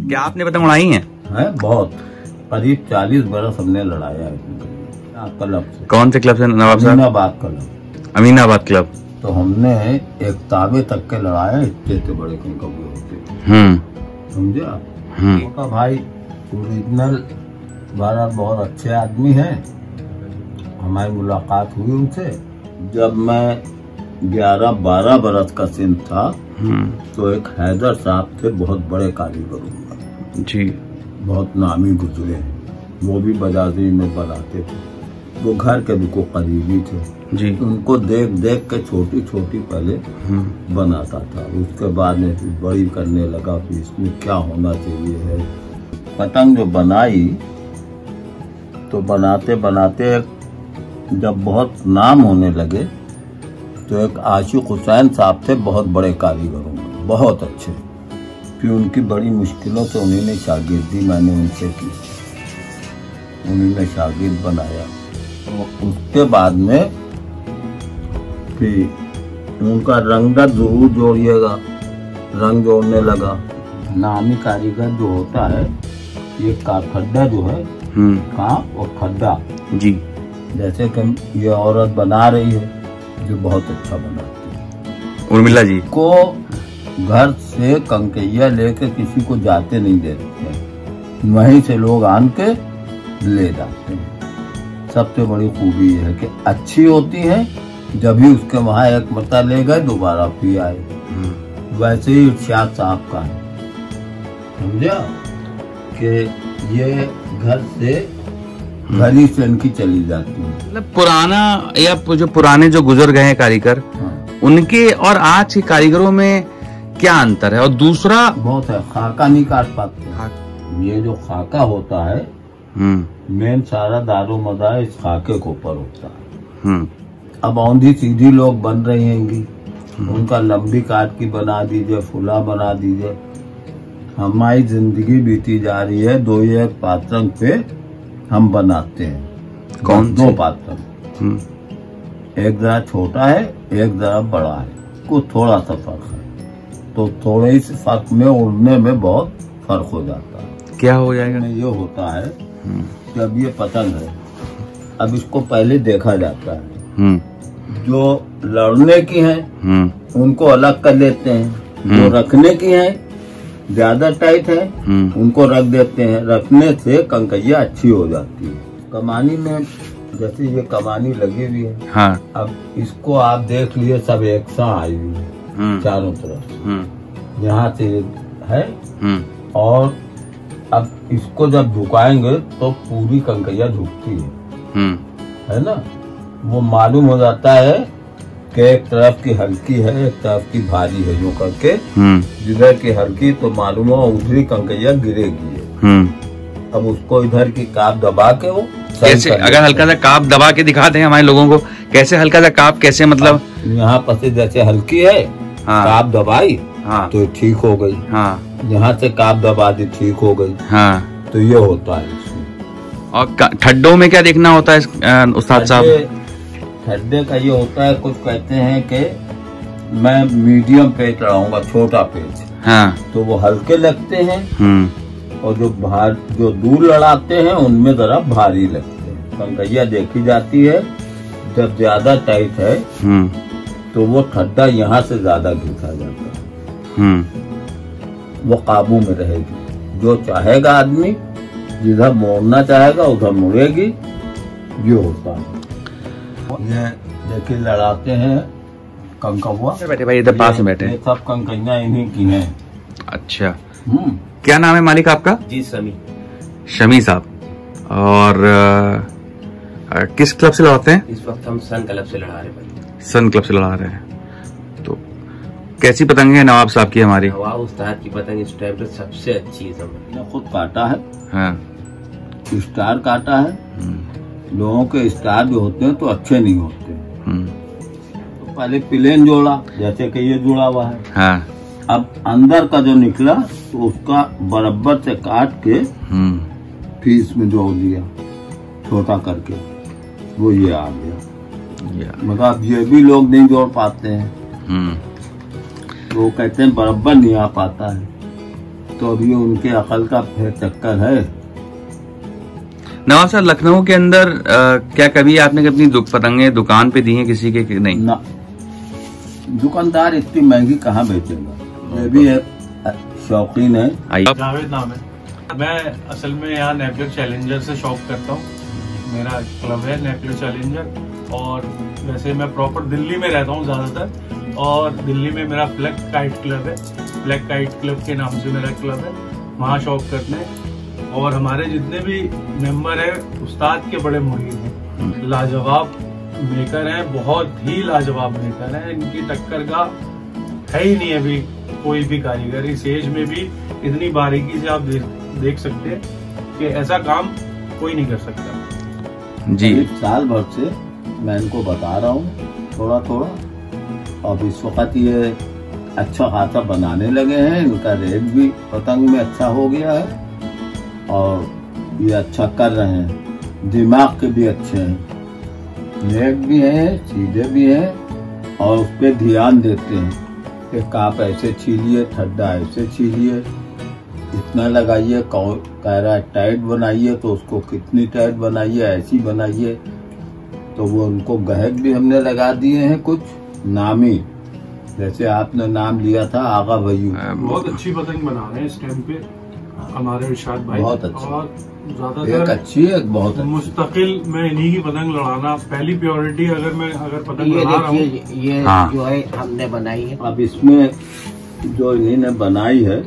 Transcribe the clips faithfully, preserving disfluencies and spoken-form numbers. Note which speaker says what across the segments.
Speaker 1: क्या आपने पतंग उड़ाई है?
Speaker 2: है बहुत, करीब चालीस बरस हमने लड़ाया है क्लब से।
Speaker 1: कौन से क्लब से नवाब साहब?
Speaker 2: अमीनाबाद क्लब।
Speaker 1: अमीनाबाद क्लब।
Speaker 2: तो हमने एक ताबे तक के लड़ाया, इतने इतने बड़े कंकवे होते।
Speaker 1: हम्म
Speaker 2: समझे आप? उनका भाई ओरिजिनल भारत बहुत अच्छे आदमी है। हमारी मुलाकात हुई उनसे जब मैं ग्यारह बारह बरस का सिन था। तो एक हैदर साहब थे, बहुत बड़े कारीगर उनका
Speaker 1: जी,
Speaker 2: बहुत नामी गुजरे हैं। वो भी बाजारी में बनाते थे, वो घर के भी को करीबी थे
Speaker 1: जी।
Speaker 2: उनको देख देख के छोटी छोटी पहले बनाता था, उसके बाद में फिर बड़ी करने लगा कि इसमें क्या होना चाहिए है। पतंग जो बनाई तो बनाते बनाते जब बहुत नाम होने लगे तो एक आशिक हुसैन साहब थे, बहुत बड़े कारीगर होंगे, बहुत अच्छे। फिर उनकी बड़ी मुश्किलों से उन्हीं ने शागिर्दी मैंने उनसे की, उन्हीं ने शागिर्द बनाया। तो उसके बाद में फिर उनका रंगत जरूर जोड़िएगा, रंग जोड़ने लगा। नामी कारीगर जो होता है, ये का खड्डा जो है कहाँ और खड्डा
Speaker 1: जी, जैसे
Speaker 2: कि ये औरत बना रही है जो बहुत अच्छा बनाती है।
Speaker 1: उर्मिला जी
Speaker 2: को घर से कंकैया लेके किसी को जाते नहीं देते, वहीं से लोग आन के ले जाते हैं। सबसे बड़ी खूबी है कि अच्छी होती है, जब भी उसके वहाँ एक मरता ले गए दोबारा फिर आए। वैसे ही इर्शाद साहब का है, समझा कि ये घर से घरी से इनकी चली जाती है।
Speaker 1: मतलब पुराना या जो पुराने जो गुजर गए हैं कारीगर, हाँ। उनके और आज के कारीगरों में क्या अंतर है? और दूसरा बहुत है, खाका नहीं काट पाते। हाँ। ये जो खाका होता है मेन सारा दारो मदार इस खाके के ऊपर होता है। अब औंधी सीधी लोग बन रही हैंगी, उनका लंबी काट की बना दीजिए, फुला बना दीजिए। हमारी जिंदगी बीती जा रही है दो एक पात्रंग पे हम बनाते हैं। कौन दो पात्रंग, एक जरा छोटा है एक जरा बड़ा है, कुछ थोड़ा सा फर्क है। तो थोड़े इस फर्क में उड़ने में बहुत फर्क हो जाता है। क्या हो जाएगा?
Speaker 2: ये होता है कि अब ये पतंग है, अब इसको पहले देखा जाता है। जो लड़ने की हैं उनको अलग कर लेते हैं, जो रखने की हैं ज्यादा टाइट है उनको रख देते हैं। रखने से कंकैया अच्छी हो जाती है। कमानी में जैसे ये कमानी लगी हुई है, हाँ। अब इसको आप देख लिए सब एक साथ आई हुई है चारों तरफ, यहाँ से है। और अब इसको जब झुकाएंगे तो पूरी कंकैया झुकती है, है ना। वो मालूम हो जाता है कि एक तरफ की हल्की है एक तरफ की भारी है, जो करके जिधर की हल्की तो मालूम हो उधरी कंकैया गिरेगी। अब उसको इधर की काप दबा के वो
Speaker 1: कैसे, अगर हल्का सा काप दबा के दिखा दें हमारे लोगों को, कैसे हल्का सा काप कैसे, मतलब
Speaker 2: यहाँ पर जैसे हल्की है, हाँ। काप दबाई, हाँ। तो ठीक हो गई, हाँ। यहाँ से काप दबा दी ठीक हो गई, हाँ। तो ये होता है इसमें।
Speaker 1: और ठड्डों में क्या देखना होता है उस्ताद साहब?
Speaker 2: खड्डे का ये होता है, कुछ कहते हैं कि मैं मीडियम पेच लगाऊंगा, छोटा पेच, हाँ। तो वो हल्के लगते हैं, और जो भार जो दूर लड़ाते हैं उनमें जरा भारी लगते हैं। कंकैया देखी जाती है जब ज्यादा टाइट है तो वो खड्डा यहाँ से ज्यादा घिसा जाता है, वो काबू में रहेगी। जो चाहेगा आदमी जिधर मोड़ना चाहेगा उधर मुड़ेगी, ये होता है। ये देखिए लड़ाते हैं कंकवा,
Speaker 1: बैठे भाई इधर पास में बैठे,
Speaker 2: सब कंकैया इन्हीं की हैं।
Speaker 1: अच्छा, क्या नाम है मालिक आपका?
Speaker 3: जी शमी।
Speaker 1: शमी साहब। और आ, किस क्लब से लड़ाते हैं?
Speaker 3: इस वक्त हम सन क्लब से लड़ा रहे हैं।
Speaker 1: सन क्लब से लड़ा रहे हैं। तो कैसी पतंग है नवाब साहब की? हमारी
Speaker 3: नवाब उस्ताद की पतंग इस टाइम पे सबसे अच्छी है।
Speaker 2: खुद काटा है,
Speaker 3: हाँ।
Speaker 2: स्टार काटा है। लोगों के स्टार जो होते हैं तो अच्छे नहीं होते, तो पहले प्लेन जोड़ा जैसे कि ये जुड़ा हुआ है, हाँ। अब अंदर का जो निकला तो उसका बराबर से काट के फिर इसमें जोड़ दिया छोटा करके, वो ये आ गया। मगर ये भी लोग नहीं जोड़ पाते हैं, वो कहते हैं बराबर नहीं आ पाता है। तो अभी उनके अकल का फिर चक्कर है।
Speaker 1: नवाब साहब, लखनऊ के अंदर आ, क्या कभी आपने अपनी दु, पतंगे दुकान पे दी हैं किसी के कि नहीं?
Speaker 2: ना, दुकानदार इतनी महंगी कहाँ बेचेगा। ये भी एक शौकीन है।
Speaker 4: जावेद नाम है। मैं असल में यहाँ नेपलर चैलेंजर से शॉप करता हूँ। मेरा क्लब है नेपलर चैलेंजर, और वैसे मैं प्रॉपर दिल्ली में रहता हूँ ज़्यादातर, और दिल्ली में मेरा ब्लैक काइट क्लब है। ब्लैक काइट क्लब के नाम से मेरा क्लब है, वहाँ शॉप करते हैं। और हमारे जितने भी मेंबर हैं उस्ताद के बड़े मुरीद हैं, लाजवाब मेकर हैं, बहुत ही लाजवाब मेकर हैं। इनकी टक्कर का है ही नहीं अभी कोई भी कारीगर। इस एज में भी इतनी बारीकी से आप देख, देख सकते हैं कि ऐसा काम कोई नहीं कर सकता।
Speaker 2: जी, साल भर से मैं इनको बता रहा हूँ थोड़ा थोड़ा, अब इस वक्त ये अच्छा खासा बनाने लगे हैं। इनका रेट भी पतंग में अच्छा हो गया है और ये अच्छा कर रहे हैं। दिमाग के भी अच्छे हैं, नेक भी हैं, सीधे भी हैं, और उस पर ध्यान देते हैं कि काप ऐसे छीलिए, ठड्डा ऐसे छीलिए, इतना लगाइए। कह रहा है टाइट बनाइए तो उसको कितनी टाइट बनाइए, ऐसी बनाइए। तो वो उनको गहक भी हमने लगा दिए हैं कुछ नामी, जैसे आपने नाम लिया था आगा भैयू।
Speaker 4: बहुत अच्छी पतंग बना रहे हैं इस टाइम पे हमारे इरशाद भाई,
Speaker 2: बहुत अच्छी,
Speaker 4: और ज्यादातर
Speaker 2: एक अच्छी है, बहुत अच्छी।
Speaker 4: मुस्तकिल मैं इन्हीं की पतंग लड़ाना पहली प्योरिटी। अगर मैं अगर पतंग लड़ा रहा हूँ,
Speaker 3: ये
Speaker 1: हाँ।
Speaker 3: जो है हमने बनाई है।
Speaker 2: अब इसमें जो इन्होंने बनाई है,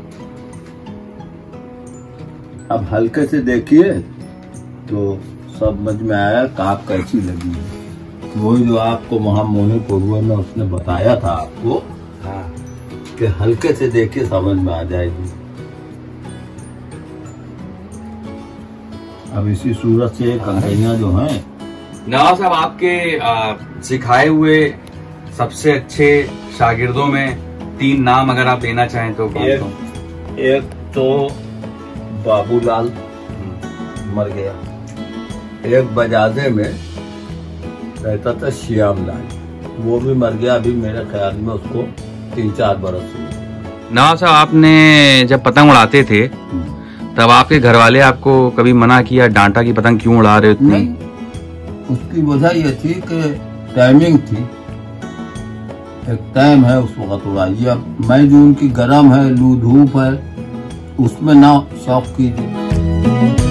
Speaker 2: अब हल्के से देखिए तो सब समझ में आया काप कैसी लगी है। वही जो आपको वहाँ मोनीपुर में उसने बताया था आपको, हाँ, कि हल्के से देखिए समझ में आ जाएगी। अब इसी सूरत से कंकड़ियाँ जो हैं।
Speaker 1: नवाब साहब, आपके आ, सिखाए हुए सबसे अच्छे शागिर्दों में तीन नाम अगर आप देना चाहें तो कौन
Speaker 2: एक,
Speaker 1: कौन?
Speaker 2: एक तो बाबूलाल मर गया, एक बजाजे में रहता था श्याम लाल, वो भी मर गया। अभी मेरे ख्याल में उसको तीन चार बरस हुए।
Speaker 1: नवाब साहब, आपने जब पतंग उड़ाते थे तब आपके घर वाले आपको कभी मना किया, डांटा कि पतंग क्यों उड़ा रहे हो?
Speaker 2: नहीं, उसकी वजह ये थी कि टाइमिंग थी, एक टाइम है उस वक्त उड़ाइए। अब मई जून की गर्म है, लू धूप है, उसमें ना शौक कीजिए।